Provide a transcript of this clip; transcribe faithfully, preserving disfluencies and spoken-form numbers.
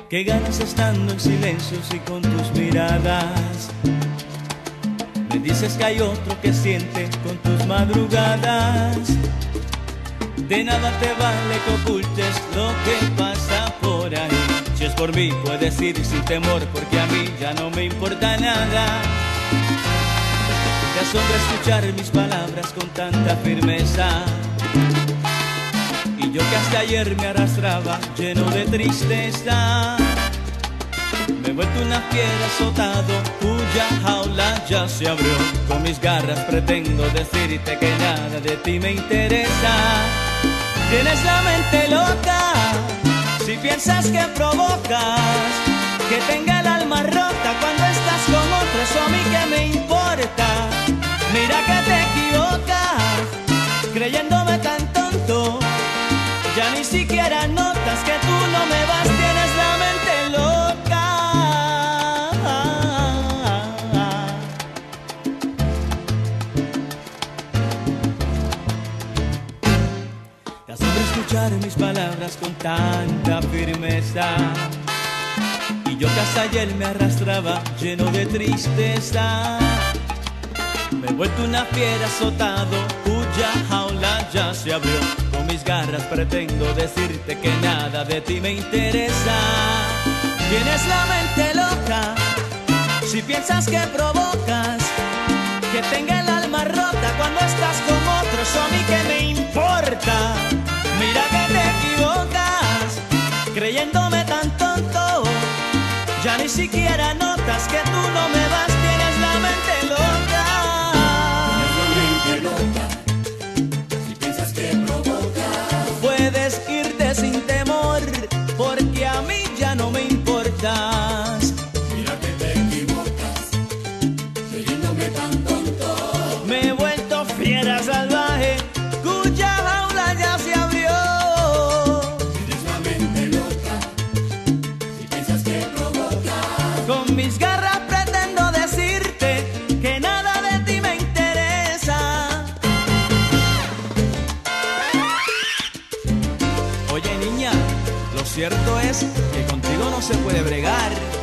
Qué ganas estando en silencio y con tus miradas. Me dices que hay otro que siente con tus madrugadas. De nada te vale que ocultes lo que pasa por ahí. Si es por mí puedes ir sin temor, porque a mí ya no me importa nada. Te asombra escuchar mis palabras con tanta firmeza, y yo que hasta ayer me arrastraba lleno de tristeza. Me he vuelto una fiera azotado cuya jaula ya se abrió. Con mis garras pretendo decirte que nada de ti me interesa. Tienes la mente loca si piensas que provocas que tenga el alma rota cuando estás con otro. Eso a mí que me importa. Mira que te equivocas creyéndome tan tonto. Ya ni siquiera notas que tú no me vas. Tienes la mente loca. Te asombra escuchar mis palabras con tanta firmeza, y yo que hasta ayer me arrastraba lleno de tristeza. Me he vuelto una fiera azotado cuya jaula ya se abrió. Con mis garras pretendo decirte que nada de ti me interesa. Tienes la mente loca si piensas que provocas que tenga el alma rota cuando estás con otro. Eso a mí que me importa. Mira que te equivocas creyéndome tan tonto. Ya ni siquiera notas que tú no me vas. Tienes la mente loca. Si piensas que provocas, puedes irte sin temor, porque a mí ya no me importas. mira que te equivocas creyéndome tan tonto. Me he vuelto fiera salvaje cuya jaula ya se abrió. Tienes la mente loca si piensas que provocas. Con mis garras pretendo decirte que nada de ti me interesa. Oye niña, lo cierto es que contigo no se puede bregar.